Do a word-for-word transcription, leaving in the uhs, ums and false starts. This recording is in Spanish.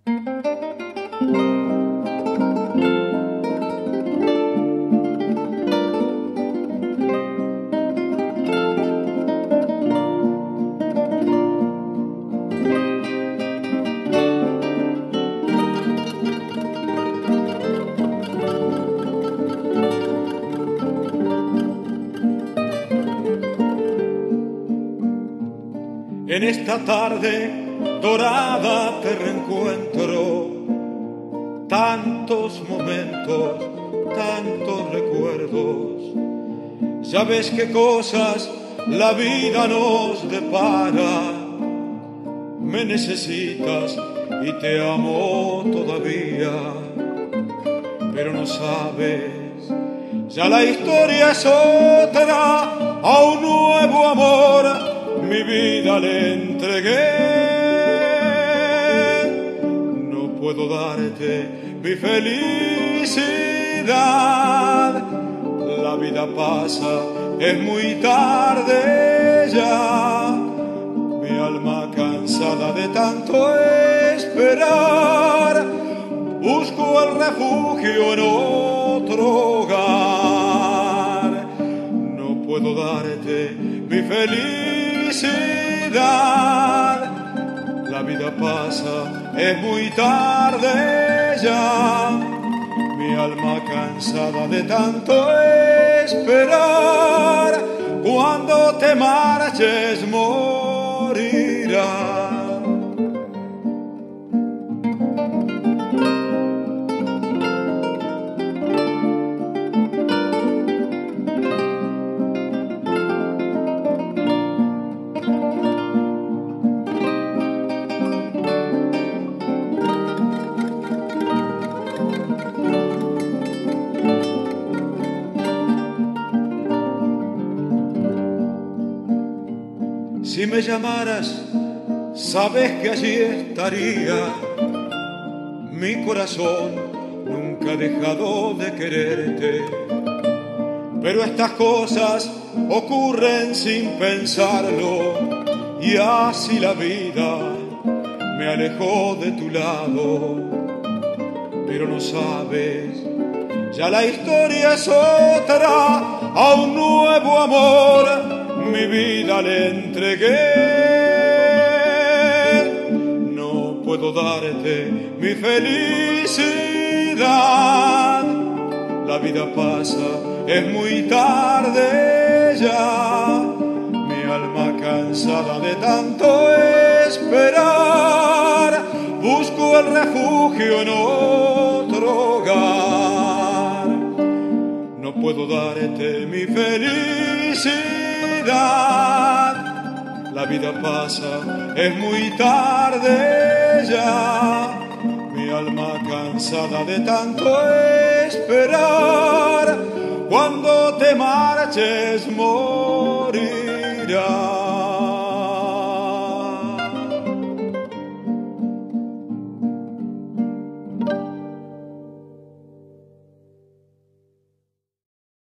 En esta tarde dorada te reencuentro, tantos momentos, tantos recuerdos. Ya ves qué cosas la vida nos depara. Me necesitas y te amo todavía, pero no sabes, ya la historia es otra, a un nuevo amor mi vida le entregué. No puedo darte mi felicidad, la vida pasa, es muy tarde ya. Mi alma cansada de tanto esperar, busco el refugio en otro hogar. No puedo darte mi felicidad, la vida pasa, es muy tarde ya. Mi alma cansada de tanto esperar, cuando te marches morirá. Si me llamaras, sabes que allí estaría. Mi corazón nunca ha dejado de quererte, pero estas cosas ocurren sin pensarlo, y así la vida me alejó de tu lado. Pero no sabes, ya la historia es otra, a un nuevo amor mi vida le entregué. No puedo darte mi felicidad, la vida pasa, es muy tarde ya. Mi alma cansada de tanto esperar, busco el refugio en otro hogar. No puedo darte mi felicidad, la vida pasa, es muy tarde ya. Mi alma cansada de tanto esperar, cuando te marches morirá.